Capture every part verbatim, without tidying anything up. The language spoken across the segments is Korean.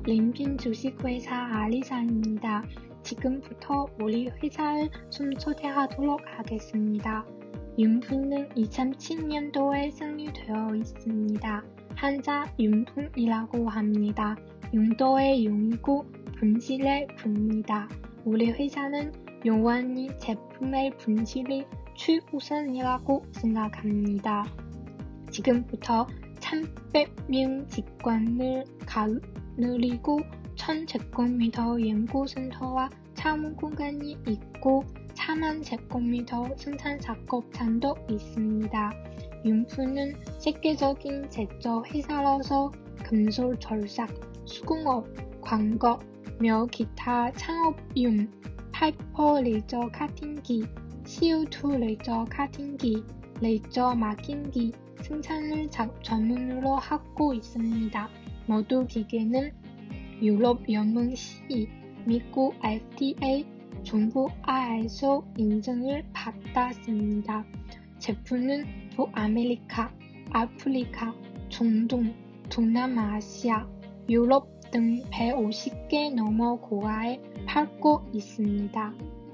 림핀 주식회사 아리사입니다. 지금부터 우리 회사를 좀 소개하도록 하겠습니다. 윤풍은 이천칠 년도에 설립되어 있습니다. 한자 윤풍이라고 합니다. 용도의 용이고 분실의 분입니다. 우리 회사는 영원히 제품의 분실이 최우선이라고 생각합니다. 지금부터 천백 명 직원을 가르리고 천 제곱미터 연구센터와 사무공간이 있고 사만 제곱미터 생산작업장도 있습니다. 윤풍은 세계적인 제조회사로서 금속 절삭, 수공업, 광거, 며 기타 창업용 파이퍼 레이저 카팅기, 씨오투 레이저 카팅기, 레이저 마킹기 생산을 전문으로 하고 있습니다. 모두 기계는 유럽 연맹 씨, 미국 에프디에이, 중국 아이에스오 인증을 받았습니다. 제품은 북아메리카, 아프리카, 중동, 동남아시아, 유럽 등 백오십 개 넘어 국가에 팔고 있습니다.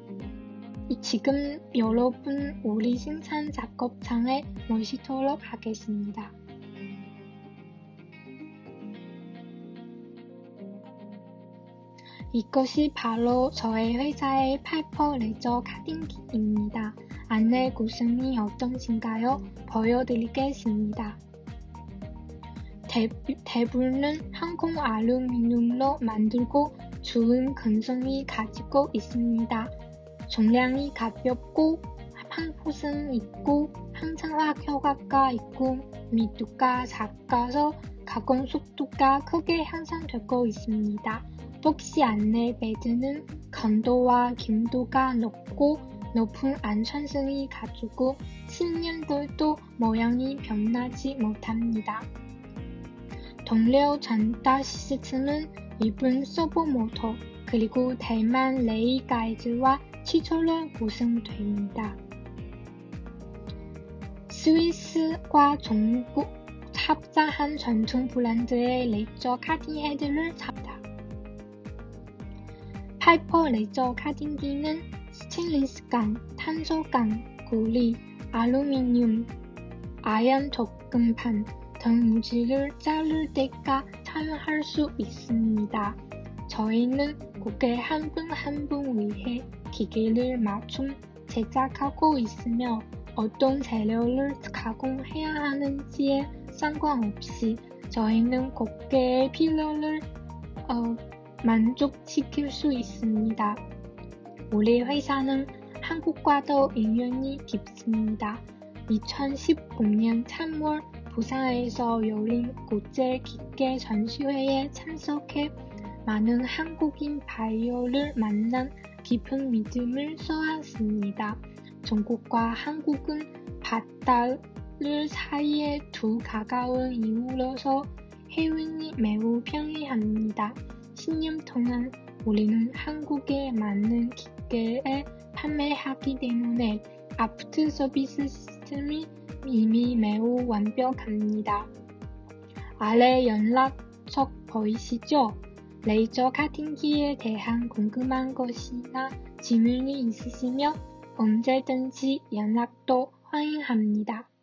지금 여러분 우리 생산 작업장에 모시도록 하겠습니다. 이것이 바로 저희 회사의 파이퍼 레이저 카팅기입니다. 안내 구성이 어떠신가요? 보여드리겠습니다. 대, 대부분은 항공 알루미늄으로 만들고 좋은 근성이 가지고 있습니다.重量이 가볍고 항포성 있고 항상락 효과가 있고密度가 작아서 가공 속도가 크게 향상되고 있습니다. 복시 안내 배드는 강도와 긴도가 높고 높은 안전성이 가지고 십 년들도 모양이 변하지 못합니다. 동력 전달 시스템은 일본 서버모터 그리고 대만 레이 가이드와 시설로 구성됩니다. 스위스과 중국 합작한 전통 브랜드의 레이저 카팅 헤드를 잡다. 파이퍼 레이저 카팅기는 스테인리스관, 탄소관, 구리, 알루미늄, 아연 접근판 등 무지를 자를 때가 사용할 수 있습니다. 저희는 고객 한 분 한 분 위해 기계를 맞춤 제작하고 있으며 어떤 재료를 가공해야 하는지에 상관없이 저희는 고객의 필요를 어, 만족시킬 수 있습니다. 우리 회사는 한국과도 인연이 깊습니다. 이천십오 년 삼월 부산에서 열린 국제기계 전시회에 참석해 많은 한국인 바이어를 만난 깊은 믿음을 쌓았습니다. 중국과 한국은 바다를 사이에 두 가까운 이유로서 해운이 매우 편리합니다. 십 년 동안 우리는 한국에 맞는 기계를 판매하기 때문에 아프터 서비스 시스템이 이미 매우 완벽합니다. 아래 연락처 보이시죠? 레이저 카팅기에 대한 궁금한 것이나 질문이 있으시면 언제든지 연락도 환영합니다.